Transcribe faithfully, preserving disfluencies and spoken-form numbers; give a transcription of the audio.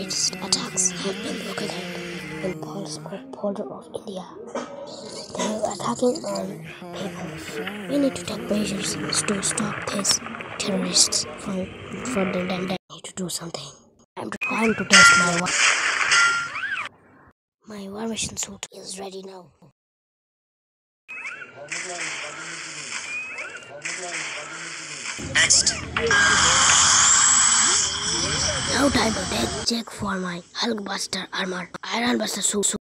terrorist attacks have been located in Pulse border of India. They are attacking on people. We need to take measures to stop these terrorists from further than that. I need to do something. I'm trying to test my war. My war machine suit is ready now. Next. Now time to take check for my HULKBUSTER armor. Iron Buster suit.